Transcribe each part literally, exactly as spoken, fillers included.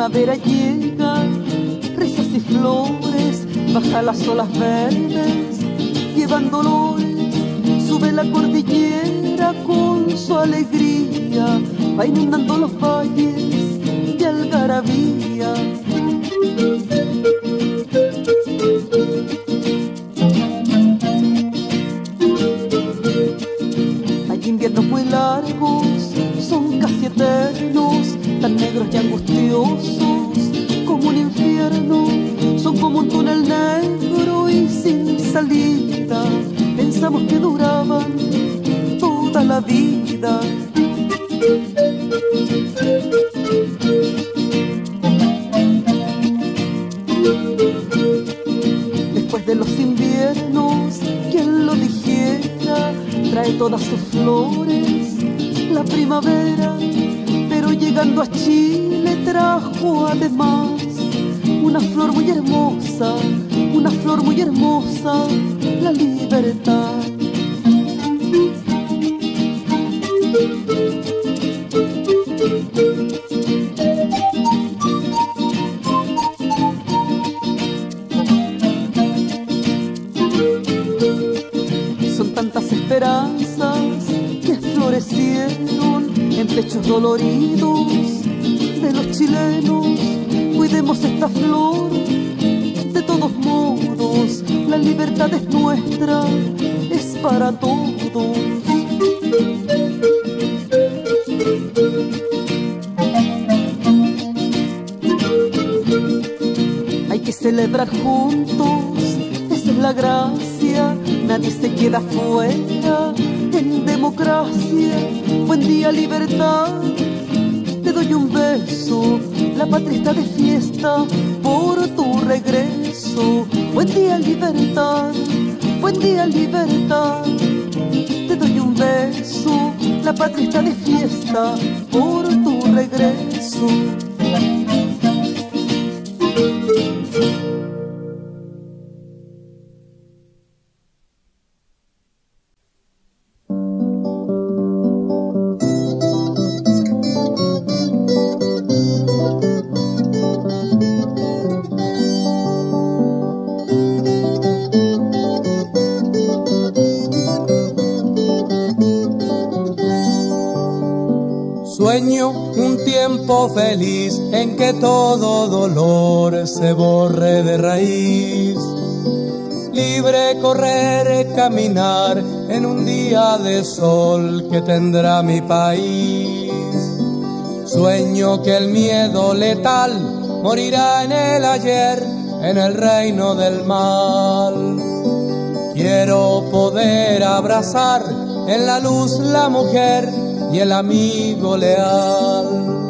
primavera llega, risas y flores, baja las olas verdes, llevan dolores, sube la cordillera con su alegría, va inundando los valles de algarabía. Hay inviernos muy largos, son casi eternos, tan negros y angustiosos como un infierno, son como un túnel negro y sin salida, pensamos que duraban toda la vida. Después de los inviernos, quien lo dijera, trae todas sus flores la primavera, pero llegando a Chile trajo además una flor muy hermosa, una flor muy hermosa, la libertad. Son tantas esperanzas que florecieron en pechos doloridos de los chilenos. Cuidemos esta flor, de todos modos, la libertad es nuestra, es para todos. Hay que celebrar juntos, esa es la gracia, nadie se queda fuera en democracia. Buen día, libertad, te doy un beso, la patria está de fiesta por tu regreso. Buen día, libertad, buen día, libertad, te doy un beso, la patria está de fiesta por tu regreso. Sueño un tiempo feliz en que todo dolor se borre de raíz. Libre correr, caminar en un día de sol que tendrá mi país. Sueño que el miedo letal morirá en el ayer, en el reino del mal. Quiero poder abrazar en la luz la mujer y el amigo leal.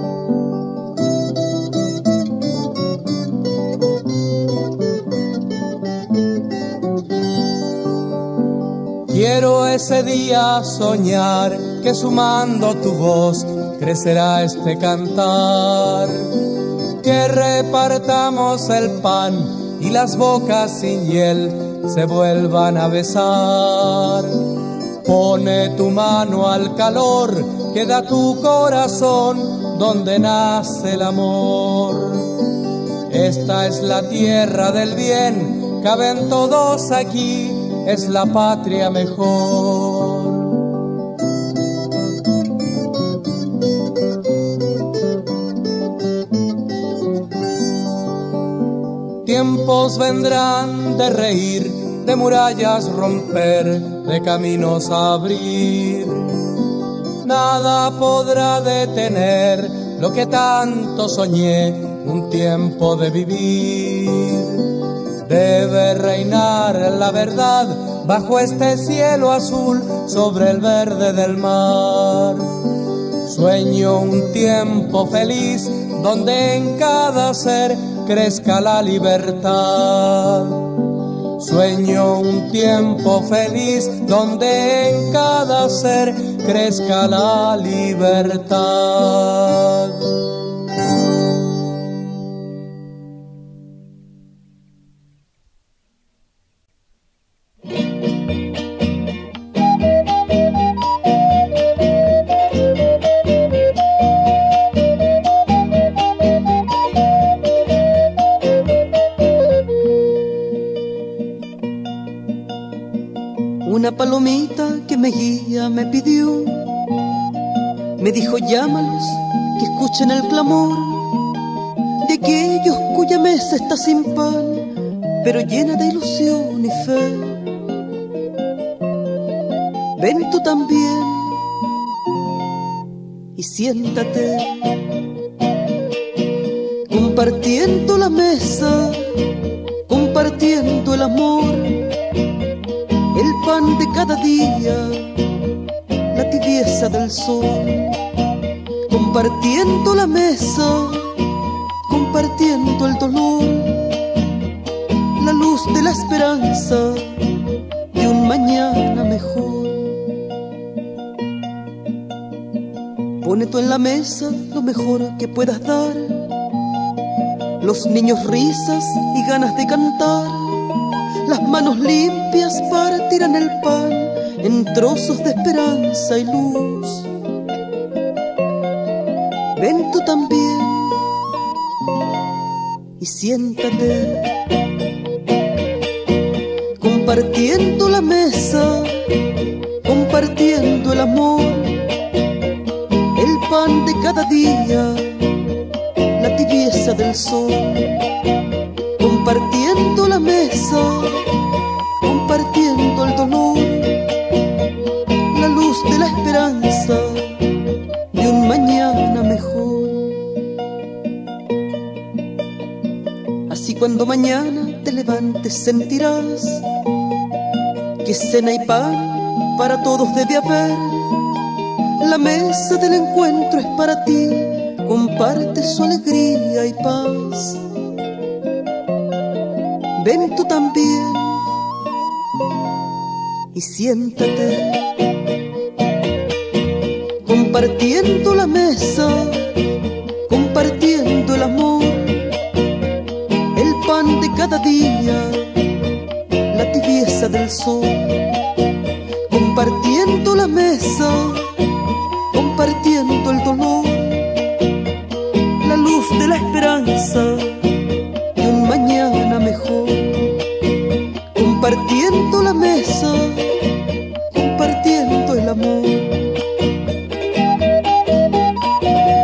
Quiero ese día soñar que sumando tu voz crecerá este cantar, que repartamos el pan y las bocas sin hiel se vuelvan a besar. Pone tu mano al calor que da tu corazón, donde nace el amor. Esta es la tierra del bien, caben todos aquí, es la patria mejor. Tiempos vendrán de reír, de murallas romper, de caminos abrir. Nada podrá detener lo que tanto soñé, un tiempo de vivir. Debe reinar la verdad bajo este cielo azul, sobre el verde del mar. Sueño un tiempo feliz donde en cada ser crezca la libertad. Sueño un tiempo feliz donde en cada ser crezca la libertad. me guía me pidió, me dijo llámalos que escuchen el clamor de aquellos cuya mesa está sin pan, pero llena de ilusión y fe. Ven tú también y siéntate, compartiendo la mesa, compartiendo el amor, el pan de cada día, la tibieza del sol, compartiendo la mesa, compartiendo el dolor, la luz de la esperanza de un mañana mejor. Pone tú en la mesa lo mejor que puedas dar, los niños risas y ganas de cantar, las manos limpias partirán el pan en trozos de esperanza y luz. Ven tú también y siéntate, compartiendo la mesa, compartiendo el amor, el pan de cada día, la tibieza del sol, compartiendo la mesa, compartiendo el dolor, la luz de la esperanza de un mañana mejor. Así cuando mañana te levantes sentirás que cena y pan para todos debe haber. La mesa del encuentro es para ti, comparte su alegría y paz. Ven tú también y siéntate, compartiendo la mesa, compartiendo el amor, el pan de cada día, la tibieza del sol, compartiendo la mesa, compartiendo el dolor, la luz de la esperanza de un mañana mejor, compartiendo la mesa, compartiendo el amor.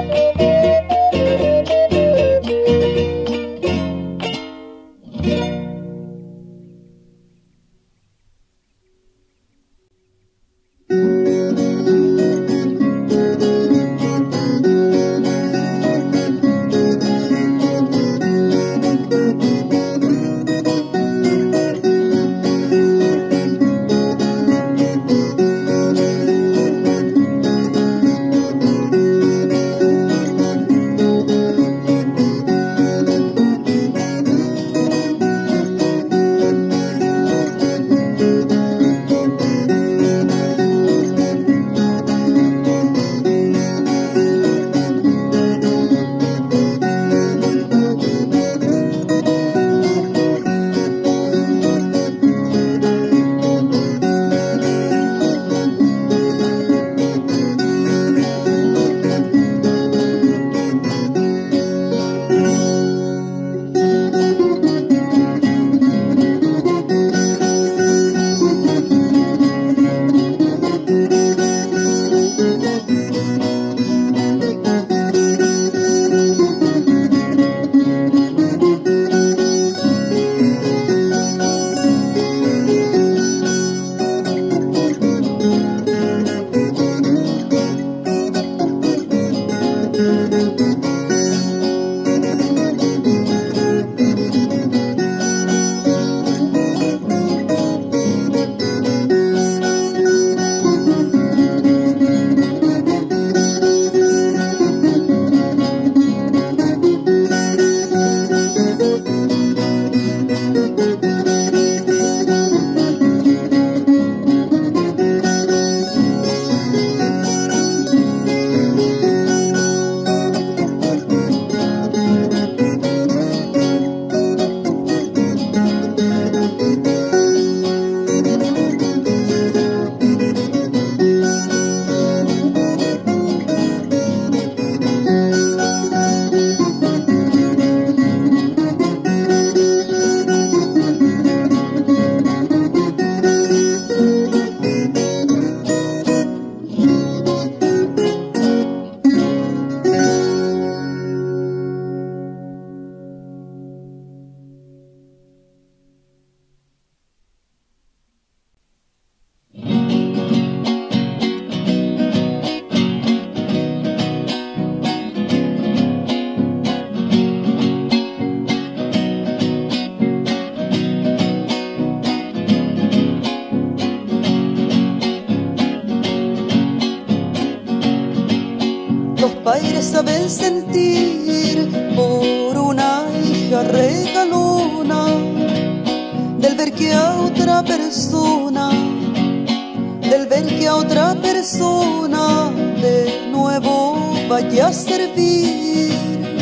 sentir por una hija regalona, del ver que a otra persona, del ver que a otra persona de nuevo vaya a servir.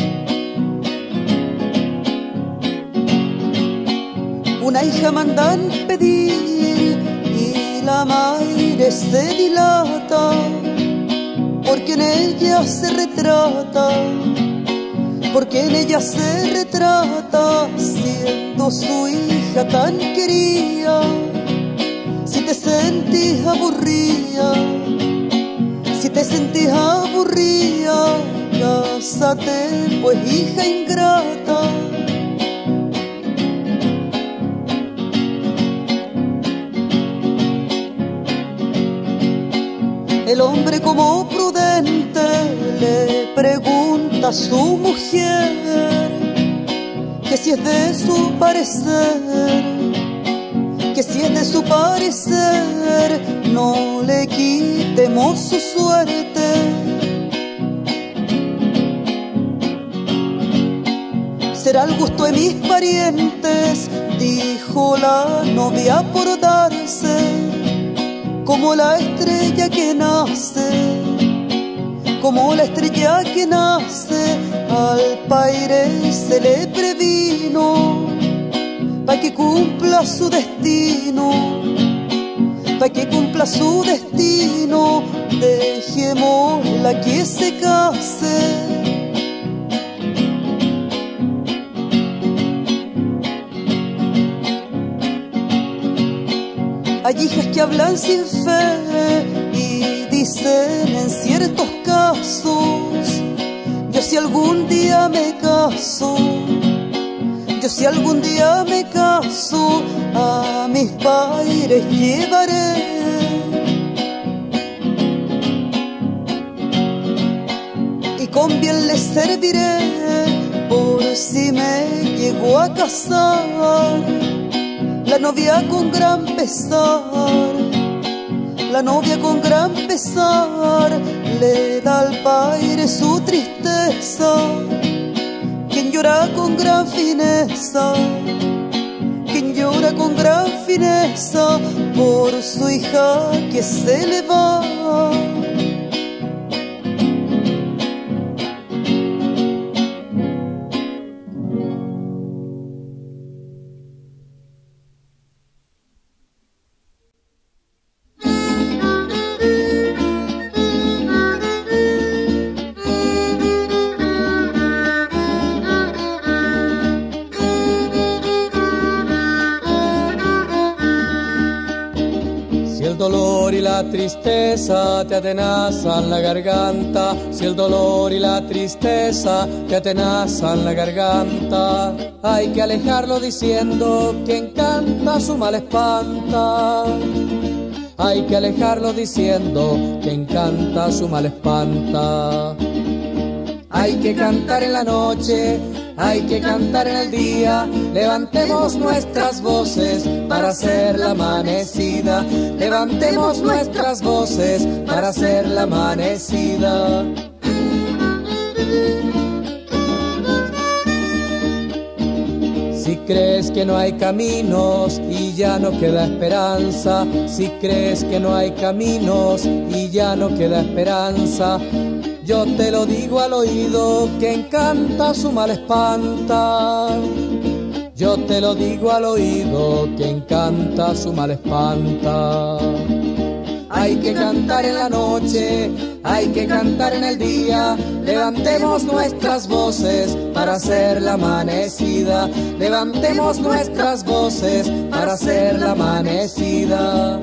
Una hija mandan pedir y la madre se dilata, porque en ella se retrata, porque en ella se retrata, siendo su hija tan querida. Si te sentís aburrida, si te sentís aburrida, cásate pues, hija ingrata. El hombre como prudente le pregunta a su mujer que si es de su parecer, que si es de su parecer, no le quitemos su suerte. Será el gusto de mis parientes, dijo la novia por darse, como la estrella que nace, como la estrella que nace, al paire se le previno, pa' que cumpla su destino, pa' que cumpla su destino, dejémosla que se case. Hay hijas que hablan sin fe y dicen en ciertos casos, yo si algún día me caso, yo si algún día me caso, a mis padres llevaré. Y con bien les serviré por si me llego a casar. La novia con gran pesar, la novia con gran pesar, le da al paire su tristeza. Quien llora con gran fineza, quien llora con gran fineza, por su hija que se le va. La tristeza te atenazan la garganta, si el dolor y la tristeza te atenazan la garganta, hay que alejarlo diciendo que encanta su mal espanta. Hay que alejarlo diciendo que encanta su mal espanta. Hay que cantar en la noche, hay que cantar en el día, levantemos nuestras voces para hacer la amanecida, levantemos nuestras voces para hacer la amanecida. Si crees que no hay caminos y ya no queda esperanza, si crees que no hay caminos y ya no queda esperanza, yo te lo digo al oído que encanta su mal espanta. Yo te lo digo al oído que encanta su mal espanta. Hay que cantar en la noche, hay que cantar en el día, levantemos nuestras voces para hacer la amanecida, levantemos nuestras voces para hacer la amanecida.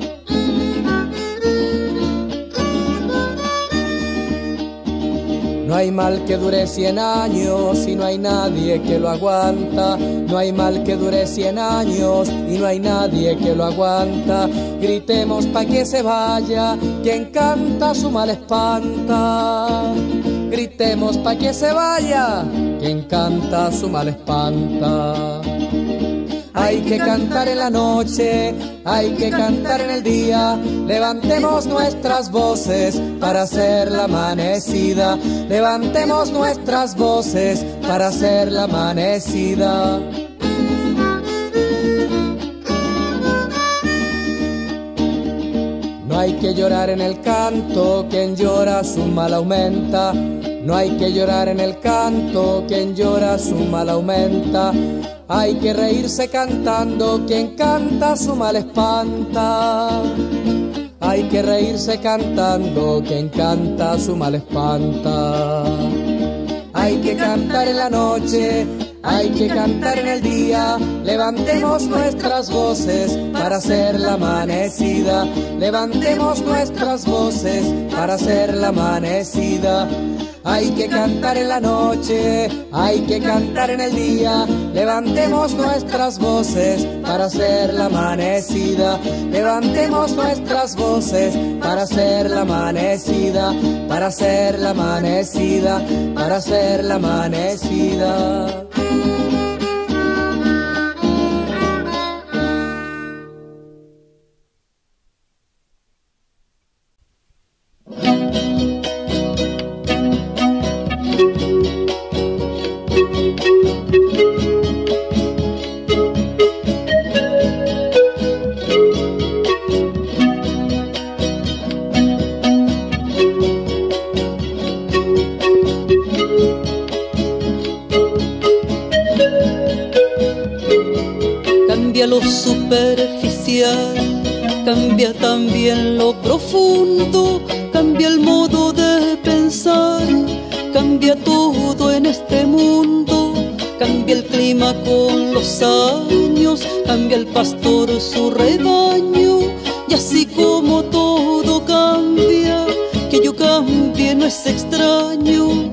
No hay mal que dure cien años y no hay nadie que lo aguanta. No hay mal que dure cien años y no hay nadie que lo aguanta. Gritemos pa' que se vaya, que encanta su mal espanta. Gritemos pa' que se vaya, que encanta su mal espanta. Hay que cantar en la noche, hay que cantar en el día. Levantemos nuestras voces para hacer la amanecida. Levantemos nuestras voces para hacer la amanecida. No hay que llorar en el canto, quien llora su mal aumenta. No hay que llorar en el canto, quien llora su mal aumenta. Hay que reírse cantando, quien canta su mal espanta. Hay que reírse cantando, quien canta su mal espanta. Hay que cantar en la noche, hay que cantar en el día. Levantemos nuestras voces para hacer la amanecida. Levantemos nuestras voces para hacer la amanecida. Hay que cantar en la noche, hay que cantar en el día. Levantemos nuestras voces para hacer la amanecida. Levantemos nuestras voces para hacer la amanecida. Para hacer la amanecida, para hacer la amanecida. Lo superficial, cambia también lo profundo, cambia el modo de pensar, cambia todo en este mundo, cambia el clima con los años, cambia el pastor su rebaño, y así como todo cambia, que yo cambie no es extraño.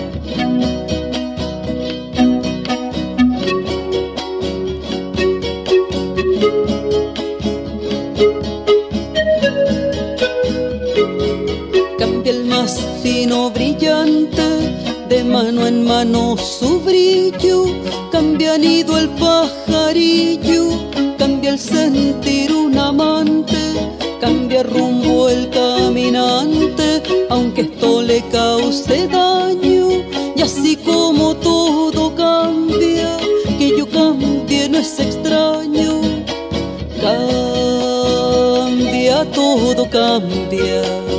Fino, brillante, de mano en mano su brillo, cambia nido el pajarillo, cambia el sentir un amante, cambia rumbo el caminante, aunque esto le cause daño, y así como todo cambia, que yo cambie no es extraño. Cambia, todo cambia.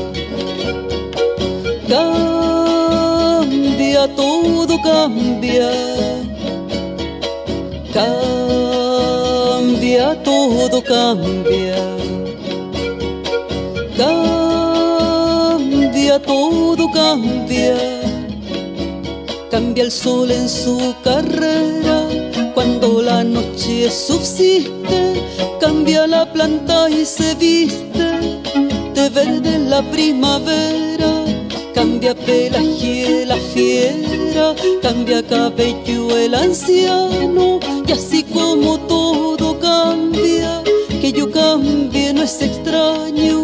Cambia, todo cambia. Cambia, todo cambia. Cambia, todo cambia. Cambia el sol en su carrera cuando la noche subsiste. Cambia la planta y se viste de verde la primavera. Cambia pelaje la fiera, cambia cabello el anciano, y así como todo cambia, que yo cambie no es extraño.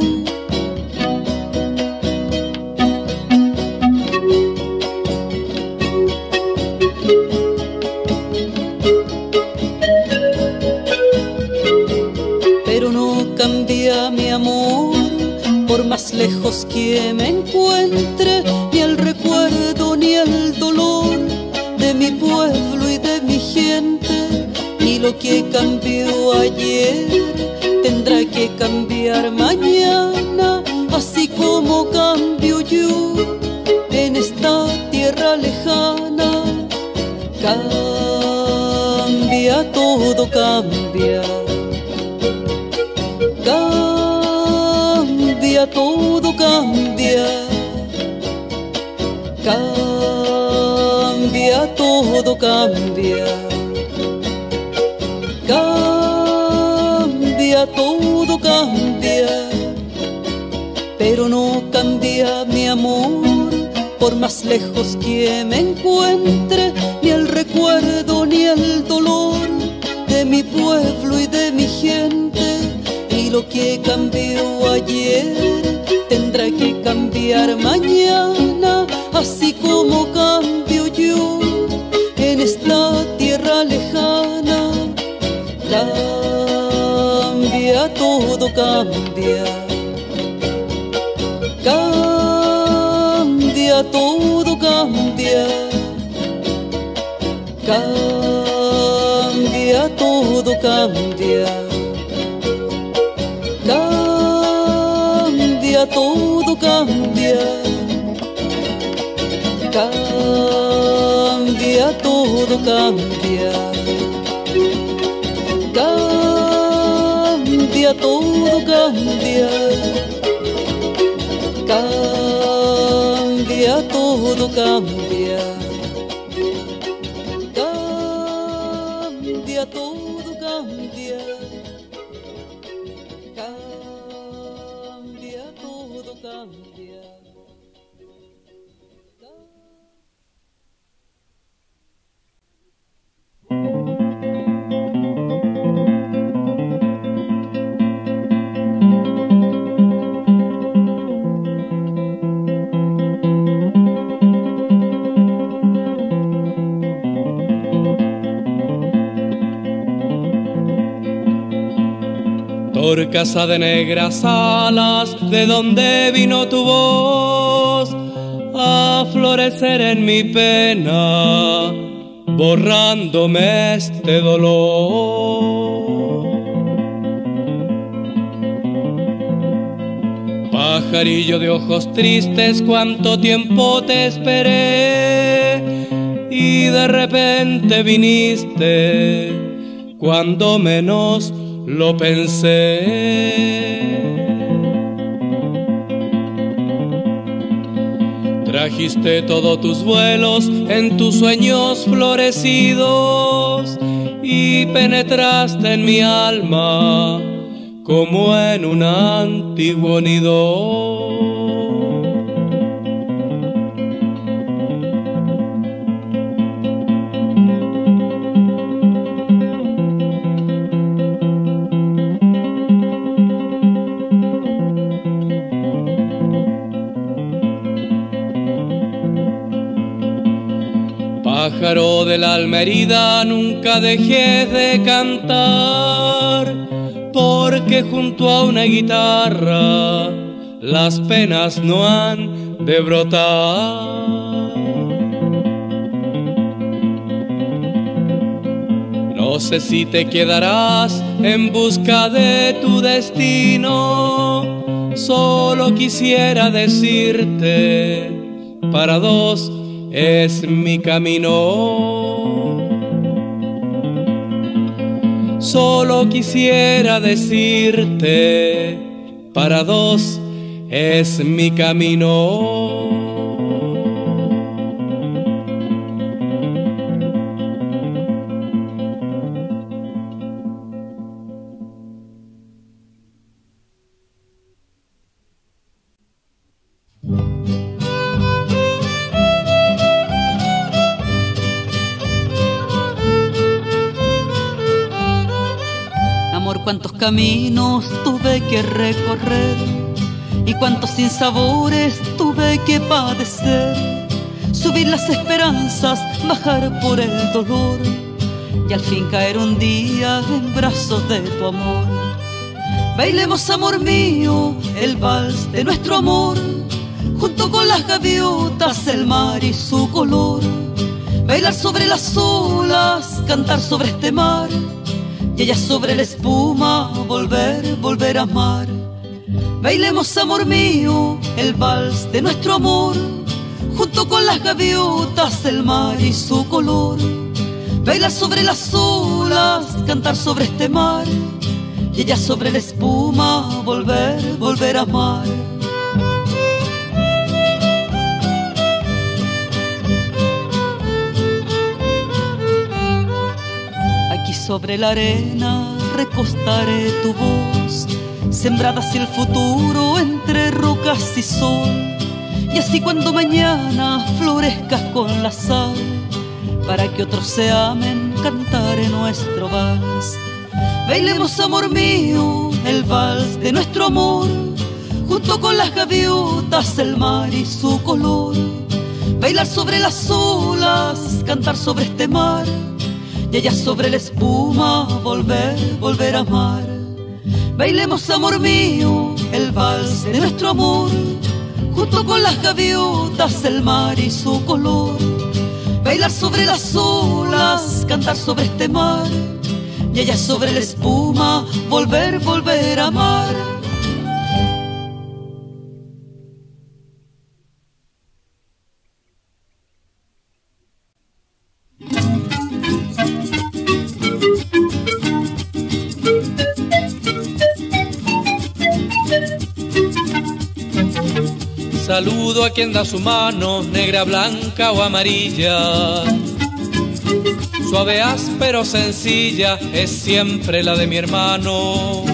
Pero no cambia mi amor, por más lejos que me encuentre, ni el recuerdo ni el dolor de mi pueblo y de mi gente. Y lo que cambió ayer tendrá que cambiar mañana, así como cambio yo en esta tierra lejana. Cambia, todo cambia. Cambia, todo cambia. Cambia, todo cambia. Cambia, todo cambia. Pero no cambia mi amor, por más lejos que me encuentre, ni el recuerdo ni el dolor de mi pueblo y de mi gente. Y lo que cambió ayer tendrá que cambiar mañana, así como cambio yo en esta tierra lejana. cambia, cambia, todo cambia, cambia, todo cambia, cambia, todo cambia, cambia, todo cambia, cambia, todo cambia, cambia, todo cambia, cambia, todo cambia, cambia, todo cambia. Torcasa de negras alas, ¿de dónde vino tu voz a florecer en mi pena, borrándome este dolor? Pajarillo de ojos tristes, cuánto tiempo te esperé y de repente viniste cuando menos lo pensé. Trajiste todos tus vuelos en tus sueños florecidos y penetraste en mi alma como en un antiguo nido. Pájaro de la alma herida, nunca dejé de cantar, porque junto a una guitarra las penas no han de brotar. No sé si te quedarás en busca de tu destino, solo quisiera decirte, para dos es mi camino. Solo quisiera decirte, para dos es mi camino. Cuántos caminos tuve que recorrer y cuántos sinsabores tuve que padecer. Subir las esperanzas, bajar por el dolor y al fin caer un día en brazos de tu amor. Bailemos, amor mío, el vals de nuestro amor, junto con las gaviotas, el mar y su color. Bailar sobre las olas, cantar sobre este mar, y ella sobre la espuma, volver, volver a amar. Bailemos, amor mío, el vals de nuestro amor, junto con las gaviotas, el mar y su color. Bailar sobre las olas, cantar sobre este mar, y ella sobre la espuma, volver, volver a amar. Sobre la arena recostaré tu voz, sembrada hacia el futuro entre rocas y sol. Y así cuando mañana florezcas con la sal, para que otros se amen, cantaré nuestro vals. Bailemos, amor mío, el vals de nuestro amor, junto con las gaviotas, el mar y su color. Bailar sobre las olas, cantar sobre este mar, y ella sobre la espuma, volver, volver a amar. Bailemos, amor mío, el vals de nuestro amor, junto con las gaviotas, el mar y su color. Bailar sobre las olas, cantar sobre este mar, y allá sobre la espuma, volver, volver a amar. Saludo a quien da su mano, negra, blanca o amarilla. Suave, áspero, sencilla, es siempre la de mi hermano.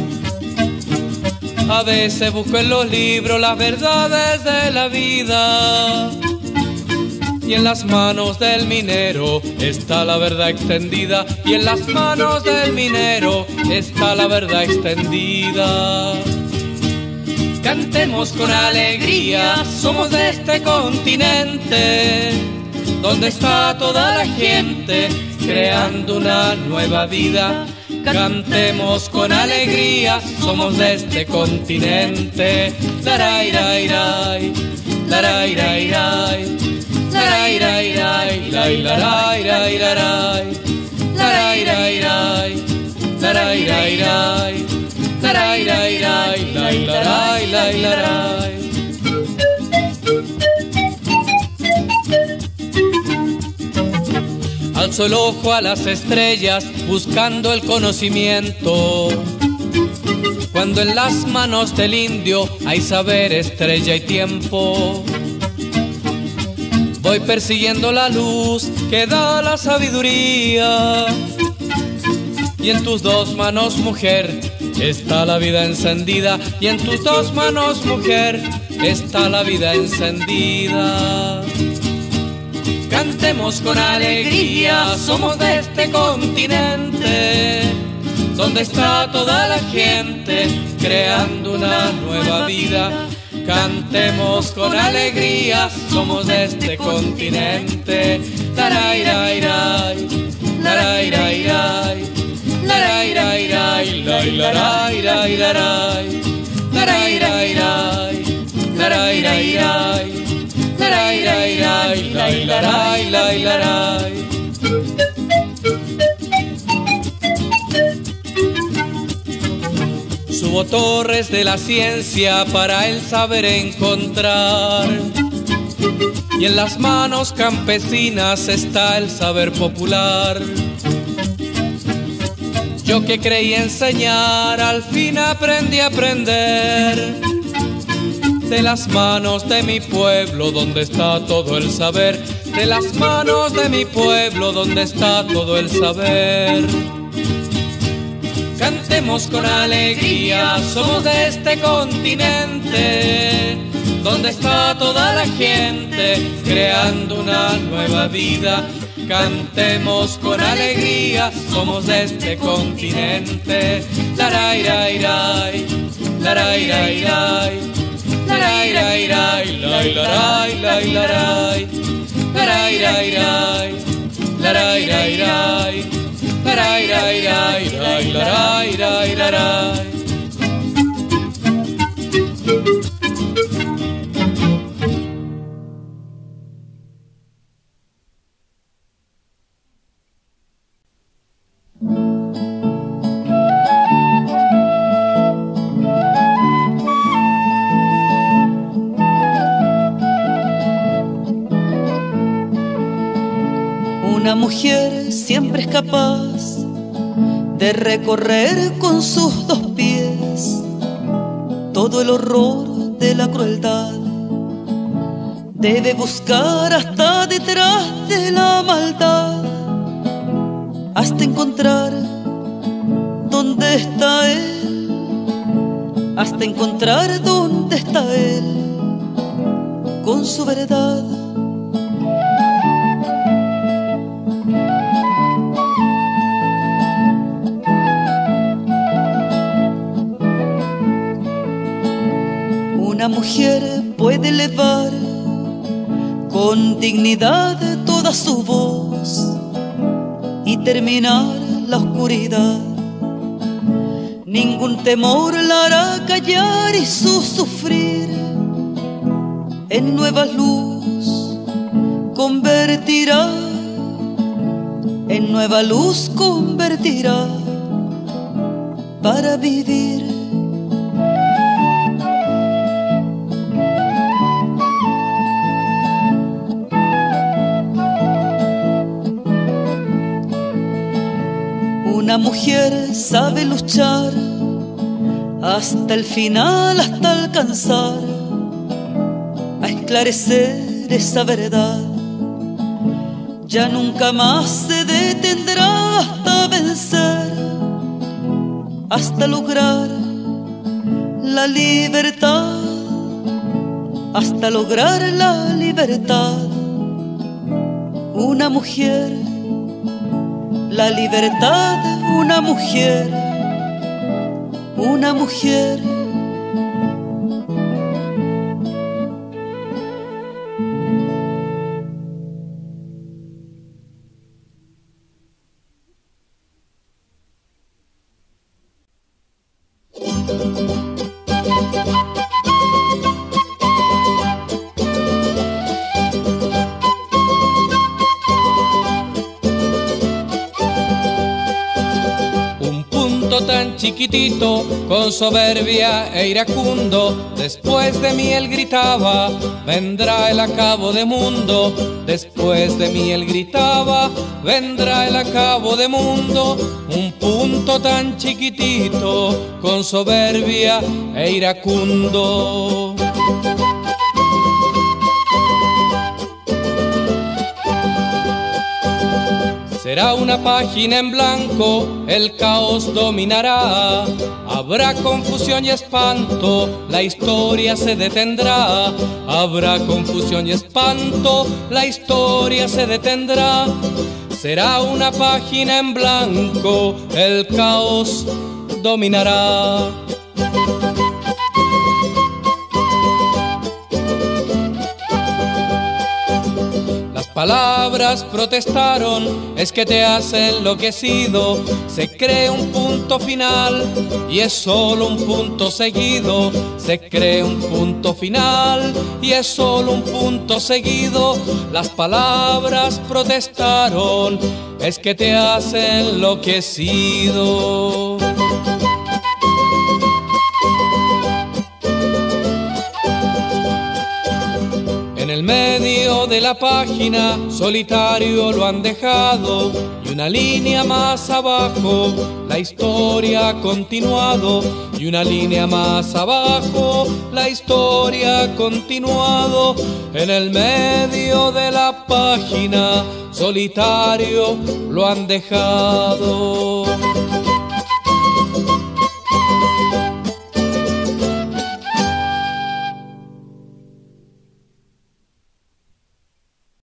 A veces busco en los libros las verdades de la vida, y en las manos del minero está la verdad extendida. Y en las manos del minero está la verdad extendida. Cantemos con alegría, somos de este continente, donde está toda la gente creando una nueva vida. Cantemos con alegría, somos de este continente. Larairai, larairai, larairai, larairai, larairai, larairai. Larai, lai, lai, lai, larai, lai, larai. Alzo el ojo a las estrellas buscando el conocimiento, cuando en las manos del indio hay saber, estrella y tiempo. Voy persiguiendo la luz que da la sabiduría, y en tus dos manos, mujer, está la vida encendida. Y en tus dos manos, mujer, está la vida encendida. Cantemos con alegría, somos de este continente, donde está toda la gente creando una nueva vida. Cantemos con alegría, somos de este continente. Larairai, larairai, larairai, lai, larairai, larai, larairai, larairai, larairai, lai, larai, lai, larai. Subo torres de la ciencia para el saber encontrar, y en las manos campesinas está el saber popular. Yo que creí enseñar, al fin aprendí a aprender de las manos de mi pueblo, donde está todo el saber. De las manos de mi pueblo, donde está todo el saber. Cantemos con alegría, somos de este continente, donde está toda la gente creando una nueva vida. Cantemos con alegría, somos de este continente. Larairai, larairai, larairai, lai, larai, lai, larai, larairai, larairai, larairai, lai, larai, lai, larai. Una mujer siempre es capaz de recorrer con sus dos pies todo el horror de la crueldad. Debe buscar hasta detrás de la maldad, hasta encontrar dónde está él, hasta encontrar dónde está él con su verdad. Una mujer puede elevar con dignidad toda su voz y terminar la oscuridad. ningún temor la hará callar y su sufrir en nueva luz convertirá, en nueva luz convertirá para vivir. Una mujer sabe luchar hasta el final, hasta alcanzar a esclarecer esa verdad. Ya nunca más se detendrá hasta vencer, hasta lograr la libertad, hasta lograr la libertad. Una mujer, la libertad, una mujer, una mujer. Tan chiquitito, con soberbia e iracundo, después de mí él gritaba, vendrá el acabo de mundo. Después de mí él gritaba, vendrá el acabo de mundo. Un punto tan chiquitito, con soberbia e iracundo. Será una página en blanco, el caos dominará. Habrá confusión y espanto, la historia se detendrá. Habrá confusión y espanto, la historia se detendrá. Será una página en blanco, el caos dominará. Palabras protestaron, es que te has enloquecido. Se cree un punto final y es solo un punto seguido. Se cree un punto final y es solo un punto seguido. Las palabras protestaron, es que te has enloquecido. En el medio de la página, solitario lo han dejado, y una línea más abajo, la historia ha continuado. Y una línea más abajo, la historia ha continuado. En el medio de la página, solitario lo han dejado.